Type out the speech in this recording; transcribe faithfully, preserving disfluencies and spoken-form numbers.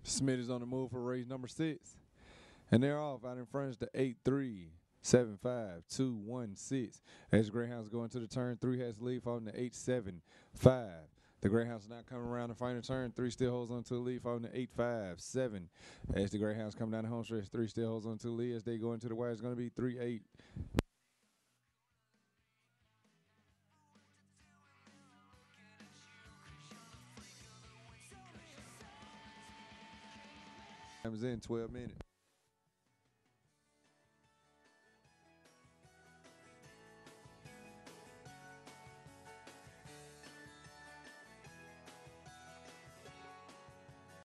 Smith is on the move for race number six. And they're off out in front is the eight three, seven five, two one six. As Greyhounds go into the turn, three has the lead following the eight seven five. The Greyhounds now coming around the final turn. Three still holds on to the lead following the eight five seven. As the Greyhounds come down the home stretch, three still holds on to the lead. As they go into the wire, it's going to be three eight. Time's in twelve minutes.